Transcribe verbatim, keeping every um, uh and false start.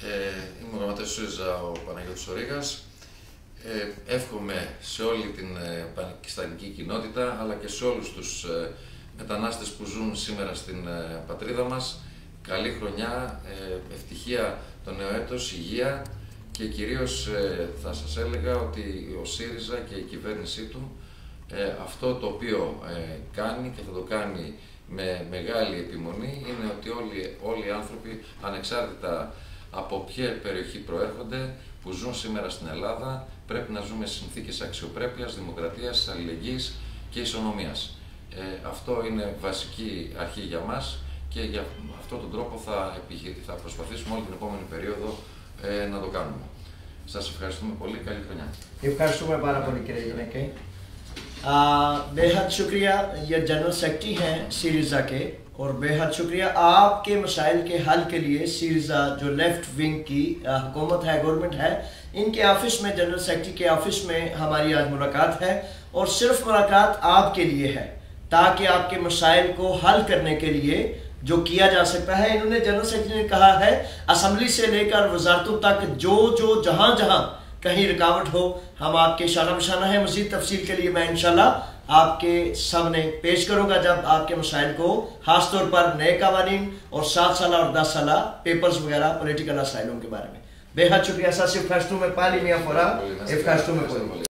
Ε, είμαι ο γραμματέας του ΣΥΡΙΖΑ, ο Παναγιώτης ο Ρήγας. Ε, εύχομαι σε όλη την ε, πακιστανική κοινότητα, αλλά και σε όλους τους ε, μετανάστες που ζουν σήμερα στην ε, πατρίδα μας, καλή χρονιά, ε, ευτυχία το νέο έτος, υγεία και κυρίως ε, θα σας έλεγα ότι ο ΣΥΡΙΖΑ και η κυβέρνησή του ε, αυτό το οποίο ε, κάνει και θα το κάνει με μεγάλη επιμονή είναι ότι όλοι, όλοι οι άνθρωποι, ανεξάρτητα από ποια περιοχή προέρχονται, που ζουν σήμερα στην Ελλάδα, πρέπει να ζούμε σε συνθήκες αξιοπρέπειας, δημοκρατίας, αλληλεγγύης και ισονομίας. Ε, αυτό είναι βασική αρχή για μας και για αυτόν τον τρόπο θα, θα προσπαθήσουμε όλη την επόμενη περίοδο ε, να το κάνουμε. Σας ευχαριστούμε πολύ. Καλή χρονιά. Ευχαριστούμε πάρα πολύ, κύριε Γινέκη. बेहद शुक्रिया, ये जनरल सेक्रेटरी हैं सिरिज़ा के, और बेहद शुक्रिया आपके मसाइल के हल के लिए सिरिज़ा जो लेफ्ट विंग की हुकूमत है, गवर्नमेंट है, इनके ऑफिस में, जनरल सेक्रेटरी के ऑफिस में हमारी आज मुलाकात है और सिर्फ मुलाकात आपके लिए है ताकि आपके मसाइल को हल करने के लिए जो किया जा सकता है। इन्होंने जनरल सेक्रेटरी ने कहा है असम्बली से लेकर वजारतों तक जो जो जहाँ जहाँ कहीं रुकावट हो हम आपके शाना बशाना है। मज़ीद तफसील के लिए मैं इंशाल्लाह आपके सामने पेश करूंगा जब आपके मसाइल को खास तौर पर नए कवानीन और सात साल और दस साल पेपर्स वगैरह पॉलिटिकल असाइलों के बारे में। बेहद शुक्रिया। Σας ευχαριστούμε πάλι μια φορά. Ευχαριστούμε πολύ.